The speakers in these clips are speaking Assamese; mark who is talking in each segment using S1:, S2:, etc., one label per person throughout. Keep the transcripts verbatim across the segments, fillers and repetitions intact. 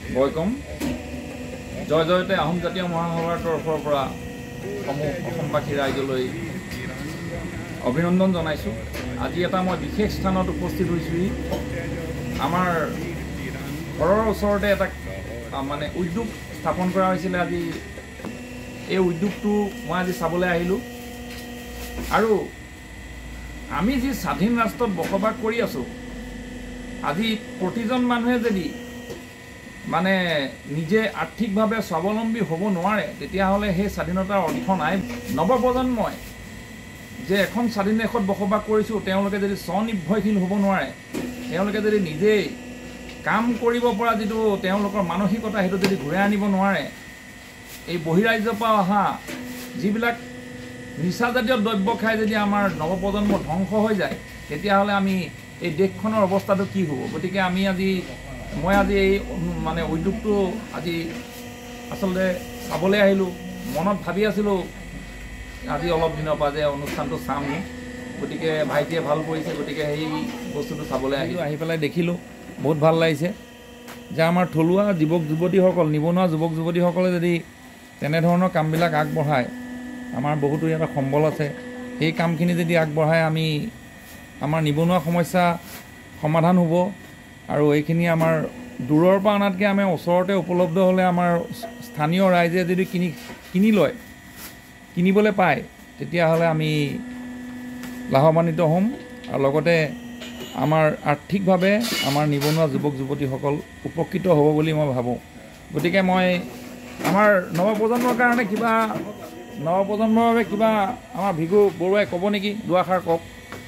S1: বয়কম জয় জয়তে আহোম জাতীয় মহাসভাৰ তৰফৰ পৰা সমূহ অসমবাসী ৰাইজলৈ অভিনন্দন জনাইছোঁ। আজি এটা মই বিশেষ স্থানত উপস্থিত হৈছোঁ। আমাৰ ঘৰৰ ওচৰতে এটা মানে উদ্যোগ স্থাপন কৰা হৈছিলে। আজি এই উদ্যোগটো মই আজি চাবলৈ আহিলোঁ। আৰু আমি যি স্বাধীন ৰাষ্ট্ৰত বসবাস কৰি আছোঁ, আজি প্ৰতিজন মানুহে যদি মানে নিজে আৰ্থিকভাৱে স্বাৱলম্বী হ'ব নোৱাৰে, তেতিয়াহ'লে সেই স্বাধীনতাৰ অৰ্থ নাই। নৱপ্ৰজন্মই যে এখন স্বাধীন দেশত বসবাস কৰিছোঁ, তেওঁলোকে যদি স্বনিৰ্ভৰশীল হ'ব নোৱাৰে, তেওঁলোকে যদি নিজেই কাম কৰিব পৰা যিটো তেওঁলোকৰ মানসিকতা সেইটো যদি ঘূৰাই আনিব নোৱাৰে, এই বহিৰাজ্যৰ পৰা অহা যিবিলাক নিচাজাতীয় দ্ৰব্য খাই যদি আমাৰ নৱপ্ৰজন্ম ধ্বংস হৈ যায়, তেতিয়াহ'লে আমি এই দেশখনৰ অৱস্থাটো কি হ'ব? গতিকে আমি আজি মই আজি এই মানে উদ্যোগটো আজি আচলতে চাবলৈ আহিলোঁ। মনত ভাবি আছিলোঁ আজি অলপ দিনৰ পৰা যে অনুষ্ঠানটো চাম, গতিকে ভাইটিয়ে ভাল কৰিছে, গতিকে সেই বস্তুটো চাবলৈ আহিলোঁ। আহি পেলাই দেখিলোঁ, বহুত ভাল লাগিছে যে আমাৰ থলুৱা যুৱক যুৱতীসকল, নিবনুৱা যুৱক যুৱতীসকলে যদি তেনেধৰণৰ কামবিলাক আগবঢ়ায়, আমাৰ বহুতো ইয়াত সম্বল আছে, সেই কামখিনি যদি আগবঢ়ায় আমি আমাৰ নিবনুৱা সমস্যা সমাধান হ'ব। আৰু এইখিনি আমাৰ দূৰৰ পৰা অনাতকৈ আমাৰ ওচৰতে উপলব্ধ হ'লে আমাৰ স্থানীয় ৰাইজে যদি কিনি কিনি লয়, কিনিবলৈ পায়, তেতিয়াহ'লে আমি লাভৱান্বিত হ'ম। আৰু লগতে আমাৰ আৰ্থিকভাৱে আমাৰ নিবনুৱা যুৱক যুৱতীসকল উপকৃত হ'ব বুলি মই ভাবোঁ। গতিকে মই আমাৰ নৱপ্ৰজন্মৰ কাৰণে কিবা নৱপ্ৰজন্মৰ বাবে কিবা আমাৰ ভিগু বৰুৱাই ক'ব নেকি? দুআষাৰ কওক।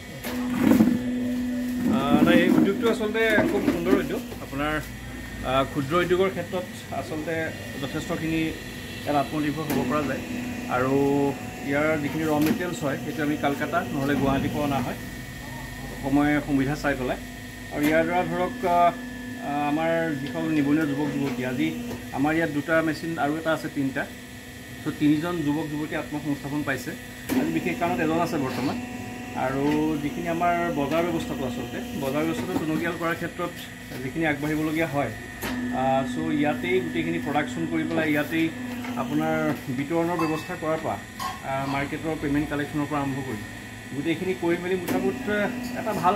S2: এই উদ্যোগটো আচলতে খুব সুন্দৰ উদ্যোগ। আপোনাৰ ক্ষুদ্ৰ উদ্যোগৰ ক্ষেত্ৰত আচলতে যথেষ্টখিনি ইয়াত আত্মনিৰ্ভৰ হ'ব পৰা যায়। আৰু ইয়াৰ যিখিনি ৰ মেটেৰিয়েলছ হয়, সেইটো আমি কালকাতা নহ'লে গুৱাহাটীৰ পৰা অনা হয়, সময় সুবিধা চাই পেলাই। আৰু ইয়াৰ দ্বাৰা ধৰক আমাৰ যিসকল নিবনুৱা যুৱক যুৱতী, আজি আমাৰ ইয়াত দুটা মেচিন আৰু এটা আছে তিনিটা, চ' তিনিজন যুৱক যুৱতী আত্মসংস্থাপন পাইছে। আজি বিশেষ কাৰণত এজন আছে বৰ্তমান। আৰু যিখিনি আমাৰ বজাৰ ব্যৱস্থাটো আচলতে বজাৰ ব্যৱস্থাটো টনকিয়াল কৰাৰ ক্ষেত্ৰত যিখিনি আগবাঢ়িবলগীয়া হয়, চ' ইয়াতেই গোটেইখিনি প্ৰডাকশ্যন কৰি পেলাই ইয়াতেই আপোনাৰ বিতৰণৰ ব্যৱস্থা কৰাৰ পৰা মাৰ্কেটৰ পে'মেণ্ট কালেকশ্যনৰ পৰা আৰম্ভ কৰি গোটেইখিনি কৰি মেলি মোটামুটি এটা ভাল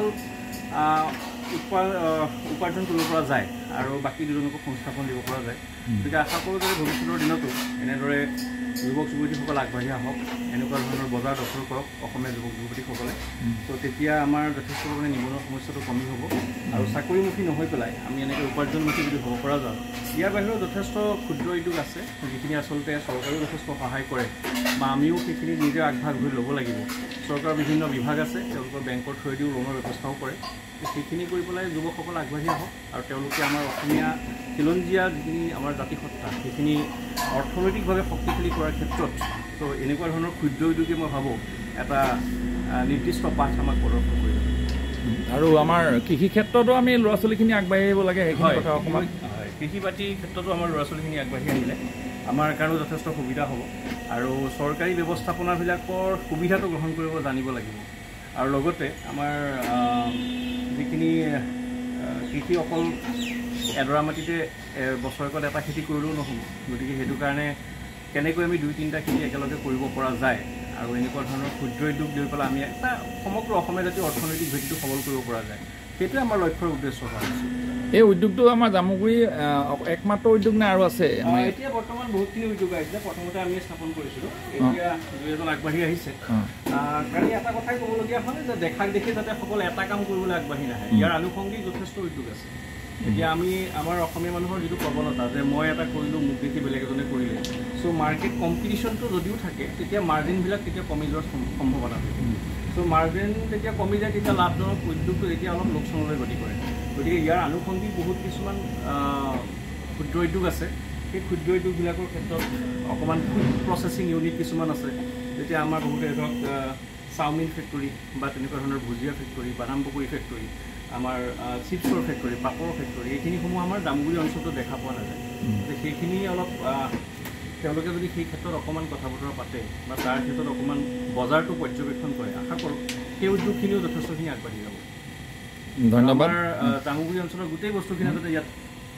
S2: উৎপা উপাৰ্জন কৰিব পৰা যায় আৰু বাকী দুজনকো সংস্থাপন দিব পৰা যায়। গতিকে আশা কৰোঁ যে ভৱিষ্যতৰ দিনতো এনেদৰে যুৱক যুৱতীসকল আগবাঢ়ি আহক, এনেকুৱা ধৰণৰ বজাৰ দখল কৰক অসমীয়া যুৱক যুৱতীসকলে। তো তেতিয়া আমাৰ যথেষ্ট পৰিমাণে নিবনুৱা সমস্যাটো কমি হ'ব আৰু চাকৰিমুখী নহৈ পেলাই আমি এনেকৈ উপাৰ্জনমুখী যদি হ'ব পৰা যাওঁ। ইয়াৰ বাহিৰেও যথেষ্ট ক্ষুদ্ৰ উদ্যোগ আছে, যিখিনি আচলতে চৰকাৰেও যথেষ্ট সহায় কৰে বা আমিও সেইখিনি নিজে আগভাগ হৈ ল'ব লাগিব। চৰকাৰৰ বিভিন্ন বিভাগ আছে, তেওঁলোকৰ বেংকৰ থ্ৰুৱেদিও লোনৰ ব্যৱস্থাও কৰে। সেইখিনি কৰি পেলাই যুৱকসকল আগবাঢ়ি আহক আৰু তেওঁলোকে আমাৰ অসমীয়া খিলঞ্জীয়া যিখিনি আমাৰ জাতিসত্তা, সেইখিনি অৰ্থনৈতিকভাৱে শক্তিশালী কৰাৰ ক্ষেত্ৰত তো এনেকুৱা ধৰণৰ ক্ষুদ্ৰ উদ্যোগে মই ভাবোঁ এটা নিৰ্দিষ্ট পাঠ আমাক প্ৰদৰ্শন কৰিব।
S1: আৰু আমাৰ কৃষি ক্ষেত্ৰতো আমি ল'ৰা ছোৱালীখিনি আগবাঢ়ি আহিব লাগে। সেইখিনি কথা অকণমান
S2: হয়, কৃষি বাতিৰ ক্ষেত্ৰতো আমাৰ ল'ৰা ছোৱালীখিনি আগবাঢ়ি আহিলে আমাৰ কাৰণেও যথেষ্ট সুবিধা হ'ব। আৰু চৰকাৰী ব্যৱস্থাপনাবিলাকৰ সুবিধাটো গ্ৰহণ কৰিব জানিব লাগিব। আৰু লগতে আমাৰ যিখিনি কৃষি অকল এডৰা মাটিতে বছৰেকত এটা খেতি কৰিলেও নহ'ব। গতিকে সেইটো কাৰণে কেনেকৈ আমি দুই তিনিটা খেতি একেলগে কৰিব পৰা যায় আৰু এনেকুৱা ধৰণৰ ক্ষুদ্ৰ উদ্যোগ লৈ পেলাই আমি এটা সমগ্ৰ অসমীয়া জাতীয় অৰ্থনৈতিক ভেটিটো সবল কৰিব পৰা যায়, সেইটোৱে আমাৰ লক্ষ্যৰ উদ্দেশ্য হোৱা হৈছে।
S1: এই উদ্যোগটো আমাৰ জামুগুৰি একমাত্ৰ উদ্যোগ নে আৰু আছে?
S2: এতিয়া বৰ্তমান বহুতখিনি উদ্যোগ আহিছে। প্ৰথমতে আমি স্থাপন কৰিছিলোঁ, এতিয়া দুই এজন আগবাঢ়ি আহিছে। কাৰণ এটা কথাই ক'বলগীয়া হয় যে দেখাক দেখি যাতে সকলো এটা কাম কৰিবলৈ আগবাঢ়ি নাহে, ইয়াৰ আনুষংগিক যথেষ্ট উদ্যোগ আছে। এতিয়া আমি আমাৰ অসমীয়া মানুহৰ যিটো প্ৰৱণতা যে মই এটা কৰিলোঁ মোক দেখি বেলেগ এজনে কৰিলে, চ' মাৰ্কেট কম্পিটিশ্যনটো যদিও থাকে তেতিয়া মাৰ্জিনবিলাক তেতিয়া কমি যোৱাৰ সম্ভাৱনা থাকে। চ' মাৰ্জিন যেতিয়া কমি যায় তেতিয়া লাভজনক উদ্যোগটো তেতিয়া অলপ লোকচানলৈ গতি কৰে। গতিকে ইয়াৰ আনুষংগিক বহুত কিছুমান ক্ষুদ্ৰ উদ্যোগ আছে। সেই ক্ষুদ্ৰ উদ্যোগবিলাকৰ ক্ষেত্ৰত অকণমান ফুড প্ৰচেছিং ইউনিট কিছুমান আছে। যেতিয়া আমাৰ বহুতে ধৰক চাওমিন ফেক্টৰী বা তেনেকুৱা ধৰণৰ ভুজিয়া ফেক্টৰী, বাদাম পকৰি ফেক্টৰী, আমাৰ চিপছৰ ফেক্টৰী, পাপৰৰ ফেক্টৰী, এইখিনিসমূহ আমাৰ জামুগুৰি অঞ্চলটো দেখা পোৱা নাযায়। সেইখিনি অলপ তেওঁলোকে যদি সেই ক্ষেত্ৰত অকণমান কথা বতৰা পাতে বা তাৰ ক্ষেত্ৰত অকণমান বজাৰটো পৰ্যবেক্ষণ কৰে, আশা কৰোঁ সেই উদ্যোগখিনিও যথেষ্টখিনি আগবাঢ়ি যাব।
S1: ধন্যবাদ।
S2: আমাৰ জামুগুৰি অঞ্চলৰ গোটেই বস্তুখিনি যাতে ইয়াত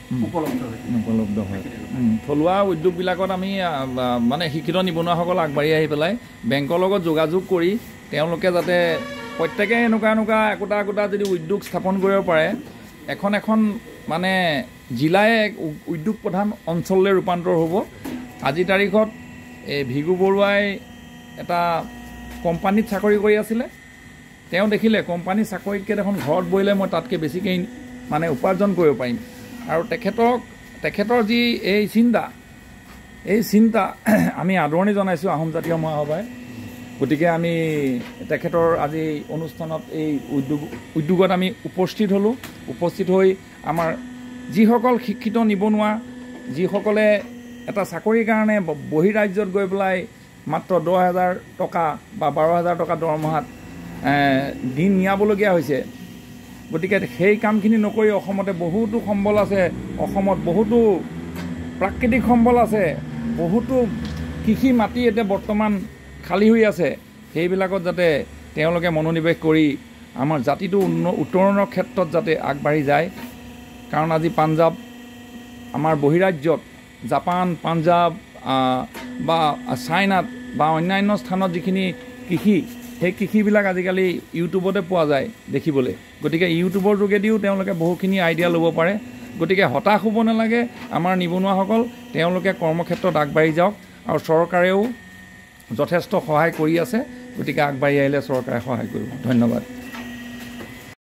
S2: উপলব্ধ হয়
S1: উপলব্ধ হয় থলুৱা উদ্যোগবিলাকত আমি মানে শিক্ষিত নিবনুৱাসকল আগবাঢ়ি আহি পেলাই বেংকৰ লগত যোগাযোগ কৰি তেওঁলোকে যাতে প্ৰত্যেকে এনেকুৱা এনেকুৱা একোটা একোটা যদি উদ্যোগ স্থাপন কৰিব পাৰে এখন এখন মানে জিলাই উদ্যোগ প্ৰধান অঞ্চললৈ ৰূপান্তৰ হ'ব। আজিৰ তাৰিখত এই ভিগু বৰুৱাই এটা কোম্পানীত চাকৰি কৰি আছিলে। তেওঁ দেখিলে কোম্পানী চাকৰিতকৈ দেখোন ঘৰত বহিলে মই তাতকৈ বেছিকৈ মানে উপাৰ্জন কৰিব পাৰিম আৰু তেখেতক তেখেতৰ যি এই চিন্তা এই চিন্তা আমি আদৰণি জনাইছোঁ আহোম জাতীয় মহাসভাই। গতিকে আমি তেখেতৰ আজি অনুষ্ঠানত এই উদ্যোগ উদ্যোগত আমি উপস্থিত হ'লোঁ। উপস্থিত হৈ আমাৰ যিসকল শিক্ষিত নিবনুৱা যিসকলে এটা চাকৰিৰ কাৰণে বহিৰাজ্যত গৈ পেলাই মাত্ৰ দহ হাজাৰ টকা বা বাৰ হাজাৰ টকা দৰমহাত দিন নিয়াবলগীয়া হৈছে। গতিকে সেই কামখিনি নকৰি অসমতে বহুতো সম্বল আছে, অসমত বহুতো প্ৰাকৃতিক সম্বল আছে, বহুতো কৃষি মাটি এতিয়া বৰ্তমান খালী হৈ আছে। সেইবিলাকত যাতে তেওঁলোকে মনোনিৱেশ কৰি আমাৰ জাতিটো উত্তৰণৰ ক্ষেত্ৰত যাতে আগবাঢ়ি যায়। কাৰণ আজি পাঞ্জাৱ আমাৰ বহিৰাজ্যত জাপান পাঞ্জাৱ বা চাইনাত বা অন্যান্য স্থানত যিখিনি কৃষি সেই কৃষিবিলাক আজিকালি ইউটিউবতে পোৱা যায় দেখিবলৈ। গতিকে ইউটিউবৰ যোগেদিও তেওঁলোকে বহুখিনি আইডিয়া ল'ব পাৰে। গতিকে হতাশ হ'ব নালাগে আমাৰ নিবনুৱাসকল, তেওঁলোকে কৰ্মক্ষেত্ৰত আগবাঢ়ি যাওক আৰু চৰকাৰেও যথেষ্ট সহায় কৰি আছে। গতিকে আগবাঢ়ি আহিলে চৰকাৰে সহায় কৰিব। ধন্যবাদ।